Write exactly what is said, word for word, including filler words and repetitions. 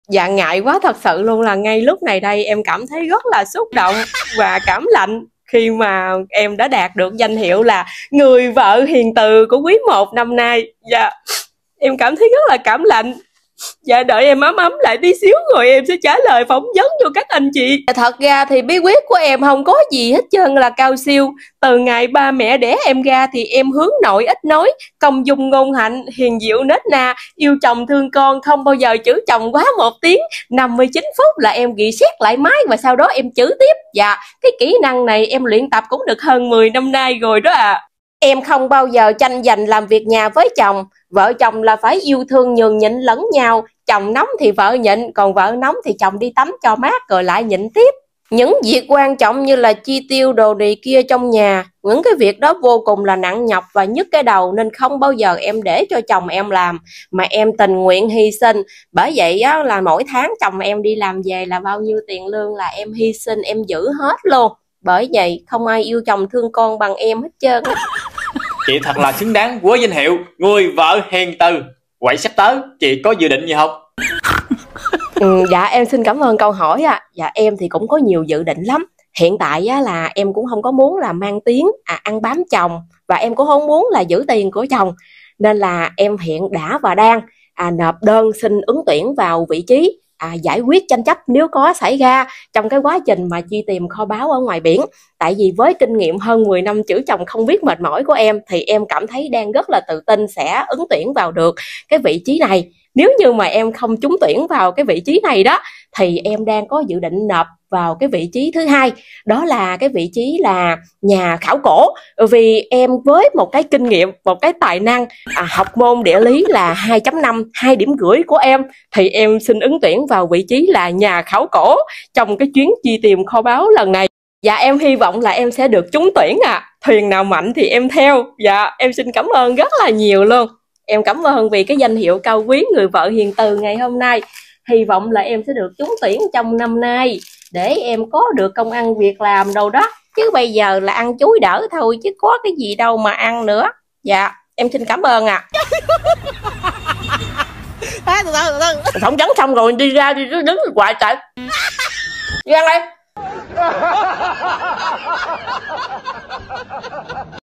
Dạ ngại quá thật sự luôn, là ngay lúc này đây em cảm thấy rất là xúc động và cảm lạnh khi mà em đã đạt được danh hiệu là người vợ hiền từ của quý một năm nay. Dạ em cảm thấy rất là cảm lạnh. Dạ đợi em ấm ấm lại tí xíu rồi em sẽ trả lời phỏng vấn cho các anh chị. Thật ra thì bí quyết của em không có gì hết trơn là cao siêu. Từ ngày ba mẹ đẻ em ra thì em hướng nội ít nói, công dung ngôn hạnh, hiền diệu nết na, yêu chồng thương con, không bao giờ chửi chồng quá một tiếng. năm mươi chín phút là em ghi xét lại máy và sau đó em chửi tiếp. Dạ cái kỹ năng này em luyện tập cũng được hơn mười năm nay rồi đó ạ. À. Em không bao giờ tranh giành làm việc nhà với chồng. Vợ chồng là phải yêu thương nhường nhịn lẫn nhau. Chồng nóng thì vợ nhịn, còn vợ nóng thì chồng đi tắm cho mát rồi lại nhịn tiếp. Những việc quan trọng như là chi tiêu đồ này kia trong nhà, những cái việc đó vô cùng là nặng nhọc và nhức cái đầu, nên không bao giờ em để cho chồng em làm, mà em tình nguyện hy sinh. Bởi vậy á, là mỗi tháng chồng em đi làm về là bao nhiêu tiền lương là em hy sinh, em giữ hết luôn. Bởi vậy không ai yêu chồng thương con bằng em hết trơn. Chị thật là xứng đáng với danh hiệu người vợ hiền từ. Vậy sắp tới chị có dự định gì không? Ừ, dạ em xin cảm ơn câu hỏi ạ. À. Dạ em thì cũng có nhiều dự định lắm. Hiện tại á, là em cũng không có muốn là mang tiếng à, ăn bám chồng, và em cũng không muốn là giữ tiền của chồng, nên là em hiện đã và đang à, nộp đơn xin ứng tuyển vào vị trí à, giải quyết tranh chấp nếu có xảy ra trong cái quá trình mà truy tìm kho báu ở ngoài biển. Tại vì với kinh nghiệm hơn mười năm chữ chồng không biết mệt mỏi của em thì em cảm thấy đang rất là tự tin sẽ ứng tuyển vào được cái vị trí này. Nếu như mà em không trúng tuyển vào cái vị trí này đó thì em đang có dự định nộp vào cái vị trí thứ hai, đó là cái vị trí là nhà khảo cổ. Vì em với một cái kinh nghiệm, một cái tài năng à, học môn địa lý là hai chấm năm, hai điểm rưỡi của em, thì em xin ứng tuyển vào vị trí là nhà khảo cổ trong cái chuyến truy tìm kho báu lần này. Dạ em hy vọng là em sẽ được trúng tuyển ạ. À. Thuyền nào mạnh thì em theo. Dạ em xin cảm ơn rất là nhiều luôn. Em cảm ơn vì cái danh hiệu cao quý người vợ hiền từ ngày hôm nay. Hy vọng là em sẽ được trúng tuyển trong năm nay để em có được công ăn việc làm đâu đó. Chứ bây giờ là ăn chuối đỡ thôi chứ có cái gì đâu mà ăn nữa. Dạ em xin cảm ơn ạ. À. Phỏng vấn xong rồi đi ra đi đứng hoài trời. Đi ăn đây.